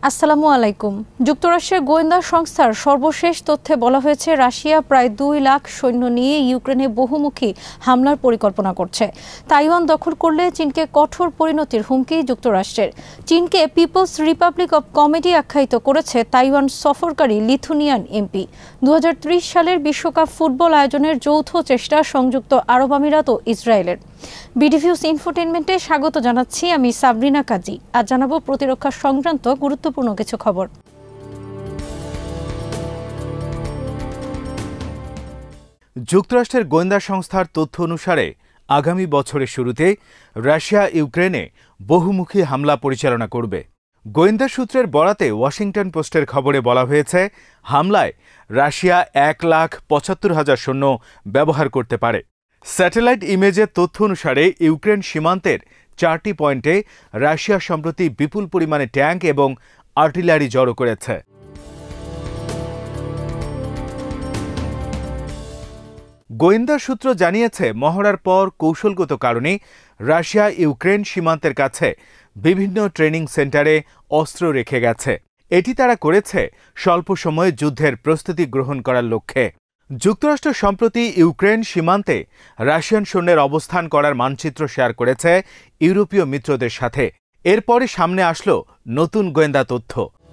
আসসালামু আলাইকুম। যুক্তরাষ্ট্রের গোয়েন্দা সংস্থার সর্বশেষ তথ্যে বলা হয়েছে রাশিয়া প্রায় 2 লাখ সৈন্য নিয়ে ইউক্রেনে বহুমুখী হামলার পরিকল্পনা করছে। তাইওয়ান দখল করলে চীনকে কঠোর পরিণতির হুমকি যুক্তরাষ্ট্রের। চীনকে পিপলস রিপাবলিক অব কমেডি আখ্যায়িত করেছে তাইওয়ান সফরকারী লিথুনিয়ান এমপি। 2030 সালের বিশ্বকাপ ফুটবল আয়োজনের যৌথ চেষ্টা সংযুক্ত আরব আমিরাত ও ইসরায়েলের। বিডিভিউস ইনফোটেইনমেন্টে স্বাগত জানাচ্ছি আমি সাবরিনা কাজী। আজ জানাবো প্রতিরক্ষা সংক্রান্ত গুরুত্বপূর্ণ কিছু খবর। যুক্তরাষ্ট্রের গোয়েন্দা সংস্থার তথ্য অনুসারে আগামী বছরের শুরুতে রাশিয়া ইউক্রেনে বহুমুখী হামলা পরিচালনা করবে। গোয়েন্দা সূত্রের বরাতে ওয়াশিংটন পোস্টের খবরে বলা হয়েছে, হামলায় রাশিয়া 1,75,000 সৈন্য ব্যবহার করতে পারে। স্যাটেলাইট ইমেজের তথ্য অনুসারে ইউক্রেন সীমান্তের 4টি পয়েন্টে রাশিয়া সম্প্রতি বিপুল পরিমাণে ট্যাঙ্ক এবং আর্টিলারি জড়ো করেছে। গোয়েন্দা সূত্র জানিয়েছে, মহড়ার পর কৌশলগত কারণে রাশিয়া ইউক্রেন সীমান্তের কাছে বিভিন্ন ট্রেনিং সেন্টারে অস্ত্র রেখে গেছে। এটি তারা করেছে স্বল্প সময়ে যুদ্ধের প্রস্তুতি গ্রহণ করার লক্ষ্যে। যুক্তরাষ্ট্র সম্প্রতি ইউক্রেন সীমান্তে রাশিয়ান সৈন্যের অবস্থান করার মানচিত্র শেয়ার করেছে ইউরোপীয় মিত্রদের সাথে। এরপরে সামনে আসলো নতুন গোয়েন্দা তথ্য।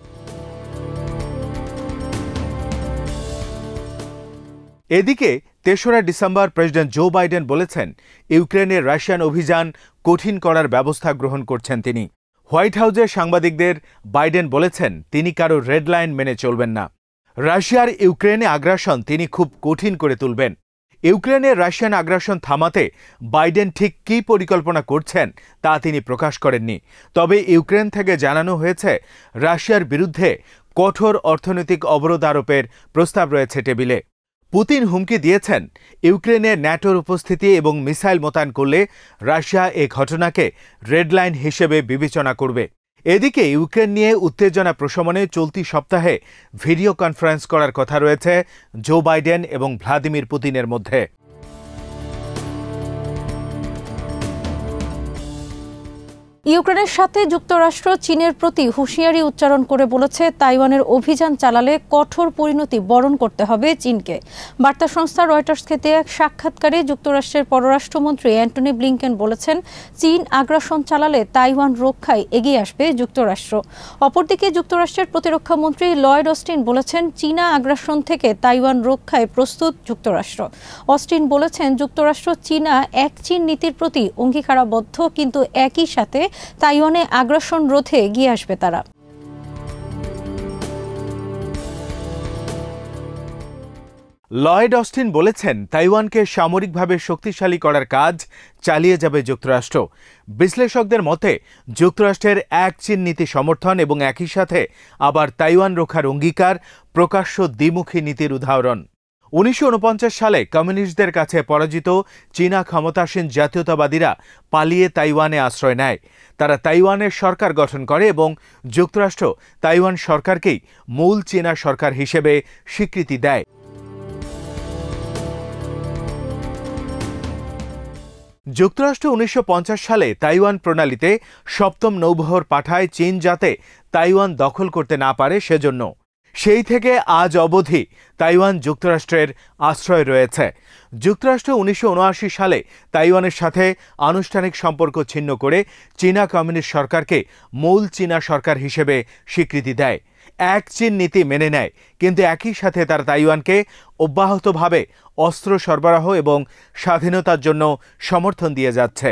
এদিকে 3রা ডিসেম্বর প্রেসিডেন্ট জো বাইডেন বলেছেন, ইউক্রেনের রাশিয়ান অভিযান কঠিন করার ব্যবস্থা গ্রহণ করছেন তিনি। হোয়াইট হাউসে সাংবাদিকদের বাইডেন বলেছেন, তিনি কারো রেড লাইন মেনে চলবেন না। রাশিয়ার ইউক্রেনে আগ্রাসন তিনি খুব কঠিন করে তুলবেন। ইউক্রেনের রাশিয়ান আগ্রাসন থামাতে বাইডেন ঠিক কী পরিকল্পনা করছেন তা তিনি প্রকাশ করেননি। তবে ইউক্রেন থেকে জানানো হয়েছে, রাশিয়ার বিরুদ্ধে কঠোর অর্থনৈতিক অবরোধ আরোপের প্রস্তাব রয়েছে টেবিলে। পুতিন হুমকি দিয়েছেন, ইউক্রেনে ন্যাটোর উপস্থিতি এবং মিসাইল মোতায়েন করলে রাশিয়া এ ঘটনাকে রেড লাইন হিসেবে বিবেচনা করবে। এদিকে ইউক্রেন নিয়ে উত্তেজনা প্রশমনে চলতি সপ্তাহে ভিডিও কনফারেন্স করার কথা রয়েছে জো বাইডেন এবং ভ্লাদিমির পুতিনের মধ্যে। ইউক্রেনের সাথে যুক্তরাষ্ট্র চীনের প্রতি হুঁশিয়ারি উচ্চারণ করে বলেছে, তাইওয়ানের অভিযান চালালে কঠোর পরিণতি বরণ করতে হবে চীনকে। বার্তা সংস্থা রয়টার্সকে দেয়া এক সাক্ষাৎকারে যুক্তরাষ্ট্রের পররাষ্ট্রমন্ত্রী অ্যান্টনি ব্লিংকেন বলেছেন, চীন আগ্রাসন চালালে তাইওয়ান রক্ষায় এগিয়ে আসবে যুক্তরাষ্ট্র। অপরদিকে যুক্তরাষ্ট্রের প্রতিরক্ষা মন্ত্রী লয়েড অস্টিন বলেছেন, চীনা আগ্রাসন থেকে তাইওয়ান রক্ষায় প্রস্তুত যুক্তরাষ্ট্র। অস্টিন বলেছেন, যুক্তরাষ্ট্র চীনা এক চীন নীতির প্রতি অঙ্গীকারাবদ্ধ, কিন্তু একই সাথে তাইওয়ানে আগ্রাসন রোধে এগিয়ে আসবে তারা। লয়েড অস্টিন বলেছেন, তাইওয়ানকে সামরিকভাবে শক্তিশালী করার কাজ চালিয়ে যাবে যুক্তরাষ্ট্র। বিশ্লেষকদের মতে, যুক্তরাষ্ট্রের এক চীন নীতি সমর্থন এবং একই সাথে আবার তাইওয়ান রক্ষার অঙ্গীকার প্রকাশ্য দ্বিমুখী নীতির উদাহরণ। 1949 সালে কমিউনিস্টদের কাছে পরাজিত চীনা ক্ষমতাসীন জাতীয়তাবাদীরা পালিয়ে তাইওয়ানে আশ্রয় নেয়। তারা তাইওয়ানের সরকার গঠন করে এবং যুক্তরাষ্ট্র তাইওয়ান সরকারকেই মূল চীনা সরকার হিসেবে স্বীকৃতি দেয়। যুক্তরাষ্ট্র 1950 সালে তাইওয়ান প্রণালীতে 7ম নৌবহর পাঠায় চীন, যাতে তাইওয়ান দখল করতে না পারে সেজন্য। সেই থেকে আজ অবধি তাইওয়ান যুক্তরাষ্ট্রের আশ্রয় রয়েছে। যুক্তরাষ্ট্র 1979 সালে তাইওয়ানের সাথে আনুষ্ঠানিক সম্পর্ক ছিন্ন করে চীনা কমিউনিস্ট সরকারকে মূল চীনা সরকার হিসেবে স্বীকৃতি দেয়। এক চীন নীতি মেনে নেয়, কিন্তু একই সাথে তারা তাইওয়ানকে অব্যাহতভাবে অস্ত্র সরবরাহ এবং স্বাধীনতার জন্য সমর্থন দিয়ে যাচ্ছে।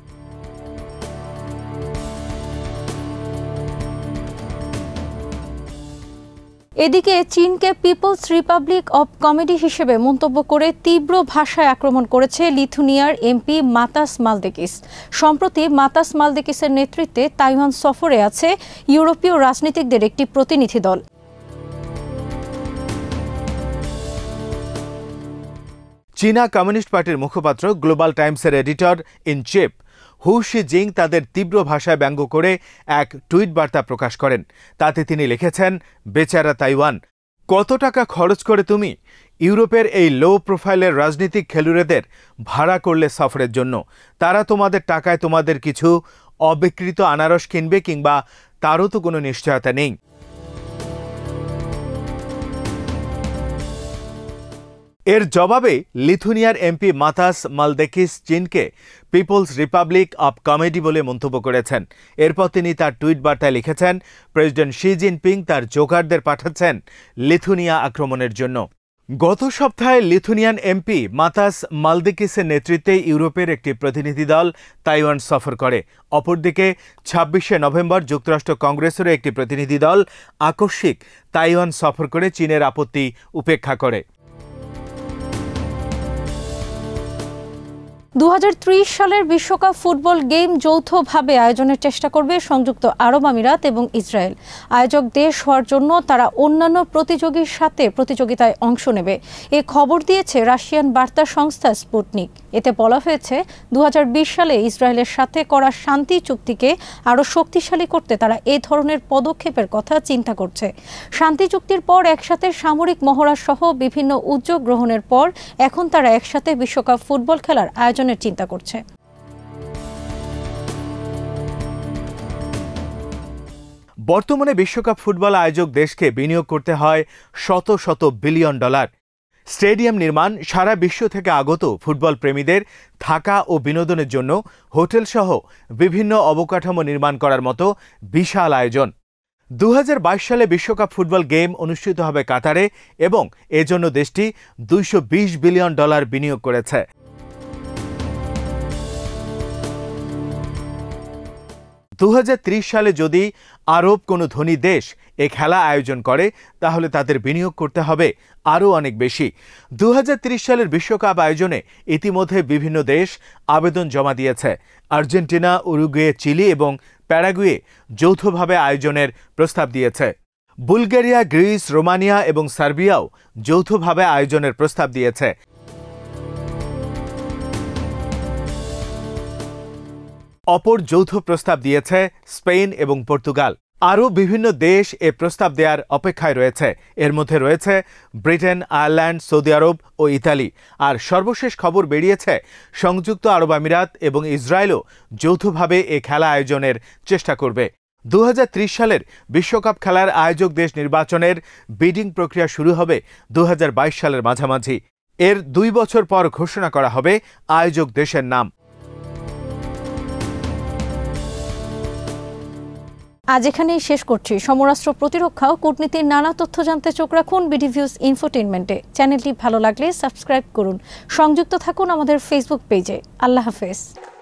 এদিকে চীনকে পিপলস রিপাবলিক অব কমেডি হিসেবে মন্তব্য করে তীব্র ভাষায় আক্রমণ করেছে লিথুনিয়ার এমপি মাতাস মালদেকিস। সম্প্রতি মাতাস মালদেকিসের নেতৃত্বে তাইওয়ান সফরে আছে ইউরোপীয় রাজনীতিকদের একটি প্রতিনিধি দল। চীনা কমিউনিস্ট পার্টির মুখপাত্র গ্লোবাল টাইমসের editor in chief Hu Xijin তাদের তীব্র ভাষায় ব্যঙ্গ করে এক টুইট বার্তা প্রকাশ করেন। তাতে তিনি লিখেছেন, বেচারা তাইওয়ান, কত টাকা খরচ করে তুমি ইউরোপের এই লো প্রোফাইলের রাজনীতিক খেলুড়েদের ভাড়া করলে সফরের জন্য? তারা তোমাদের টাকায় তোমাদের কিছু অবিকৃত আনারস কিনবে কিংবা তারও তো কোনো নিশ্চয়তা নেই। এর জবাবে লিথুনিয়ার এমপি মাতাস মালদেকিস চীনকে পিপলস রিপাবলিক অব কমেডি বলে মন্তব্য করেছেন। এরপর তিনি তার টুইট বার্তায় লিখেছেন, প্রেসিডেন্ট শি জিনপিং তার জোকারদের পাঠাচ্ছেন লিথুনিয়া আক্রমণের জন্য। গত সপ্তাহে লিথুনিয়ান এমপি মাতাস মালদেকিসের নেতৃত্বে ইউরোপের একটি প্রতিনিধি দল তাইওয়ান সফর করে। অপরদিকে ২৬শে নভেম্বর যুক্তরাষ্ট্র কংগ্রেসেরও একটি প্রতিনিধি দল আকস্মিক তাইওয়ান সফর করে চীনের আপত্তি উপেক্ষা করে। ২০৩০ সালের বিশ্বকাপ ফুটবল গেম যৌথভাবে আয়োজনের চেষ্টা করবে সংযুক্ত আরব আমিরাত এবং ইসরায়েল। আয়োজক দেশ হওয়ার জন্য তারা অন্যান্য প্রতিযোগীর সাথে প্রতিযোগিতায় অংশ নেবে, এ খবর দিয়েছে রাশিয়ান বার্তা সংস্থা স্পুটনিক। এতে বলা হয়েছে ২০২০ সালে ইসরায়েলের সাথে করা শান্তি চুক্তিকে আরও শক্তিশালী করতে তারা এ ধরনের পদক্ষেপের কথা চিন্তা করছে। শান্তি চুক্তির পর একসাথে সামরিক মহড়া সহ বিভিন্ন উদ্যোগ গ্রহণের পর এখন তারা একসাথে বিশ্বকাপ ফুটবল খেলার আয়োজনের চিন্তা করছে। বর্তমানে বিশ্বকাপ ফুটবল আয়োজক দেশকে বিনিয়োগ করতে হয় শত শত বিলিয়ন ডলার। স্টেডিয়াম নির্মাণ, সারা বিশ্ব থেকে আগত ফুটবল প্রেমীদের থাকা ও বিনোদনের জন্য হোটেল সহ বিভিন্ন অবকাঠামো নির্মাণ করার মতো বিশাল আয়োজন। ২০২২ সালে বিশ্বকাপ ফুটবল গেম অনুষ্ঠিত হবে কাতারে এবং এজন্য দেশটি $২২০ বিলিয়ন বিনিয়োগ করেছে। ২০৩০ সালে যদি আরব কোনো ধনী দেশ এ খেলা আয়োজন করে তাহলে তাদের বিনিয়োগ করতে হবে আরও অনেক বেশি। ২০৩০ সালের বিশ্বকাপ আয়োজনে ইতিমধ্যে বিভিন্ন দেশ আবেদন জমা দিয়েছে। আর্জেন্টিনা, উরুগুয়ে, চিলি এবং প্যারাগুয়ে যৌথভাবে আয়োজনের প্রস্তাব দিয়েছে। বুলগেরিয়া, গ্রিস, রোমানিয়া এবং সার্বিয়াও যৌথভাবে আয়োজনের প্রস্তাব দিয়েছে। অপর যৌথ প্রস্তাব দিয়েছে স্পেন এবং পর্তুগাল। আরও বিভিন্ন দেশ এ প্রস্তাব দেওয়ার অপেক্ষায় রয়েছে। এর মধ্যে রয়েছে ব্রিটেন, আয়ারল্যান্ড, সৌদি আরব ও ইতালি। আর সর্বশেষ খবর বেরিয়েছে সংযুক্ত আরব আমিরাত এবং ইসরায়েলও যৌথভাবে এ খেলা আয়োজনের চেষ্টা করবে। ২০৩০ সালের বিশ্বকাপ খেলার আয়োজক দেশ নির্বাচনের বিডিং প্রক্রিয়া শুরু হবে ২০২২ সালের মাঝামাঝি। এর ২ বছর পর ঘোষণা করা হবে আয়োজক দেশের নাম। আজ এখানেই শেষ করছি। সমরাস্ত্র, প্রতিরক্ষা ও কূটনীতির নানা তথ্য জানতে চোখ রাখুন বিডিভিউজ ইনফোটেইনমেন্টে। চ্যানেলটি ভালো লাগলে সাবস্ক্রাইব করুন। সংযুক্ত থাকুন আমাদের ফেসবুক পেজে। আল্লাহ হাফেজ।